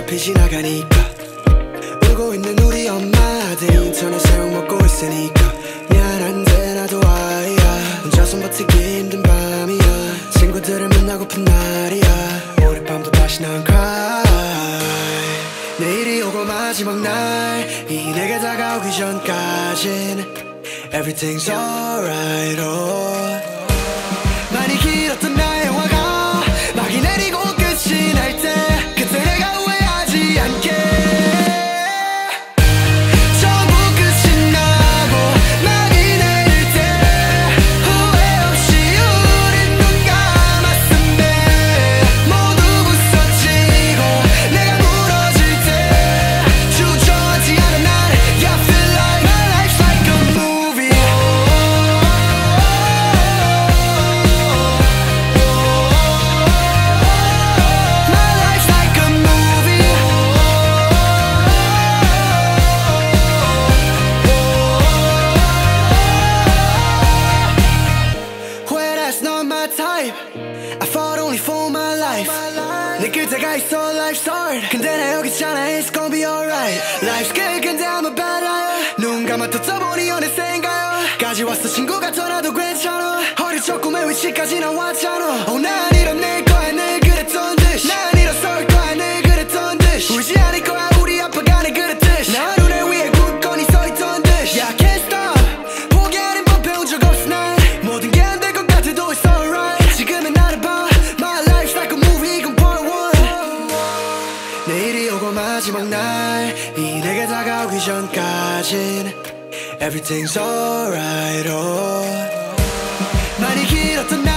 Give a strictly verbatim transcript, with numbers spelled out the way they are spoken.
어차피 지나가니까. 울고 있는 우리 엄마들 인터넷 세ok 먹고 있으니까. 미안한데 나도 아이야. 혼자서 버티기 힘든 밤이야. 친구들을 만나고픈 날이야. 오늘 밤도 다시 난 cry. 내일이 오고 마지막 날 이 내게 다가오기 전까진 Everything's alright. oh. 많이 길었던 나의 화가 막이 내리고 끝이 날 때 그때 내가 후회하지 않게. I fought only for my life. 내 끝에가 있어 life's hard. 근데 나 여기 있잖아 it's gonna be alright. Life's good 근데 I'm a bad liar. 눈 감아 또 떠보니 어느새인가요. 까지 왔어 친구가 떠나도 괜찮아. 허리 저 꿈의 위치까지 나왔잖아. oh, 난 이뤄낼 거야 늘 그랬던 듯이. 난 일어설 거야 늘 그랬던 듯이. 울지 않을 거야 우리 아빠가 늘 그랬듯이. 나 눈에 위에 굳건히 서있던 듯이. Yeah, I can't stop. 포기하는 법 배운 적 없어 난. 모든 게 안 될 것 같아도 it's alright. 지금은 나를 봐. My life's like a movie 이건 part one. 내일이 오고 마지막 날 이 내게 다가오기 전까진 Everything's alright. oh. 많이 길었던 날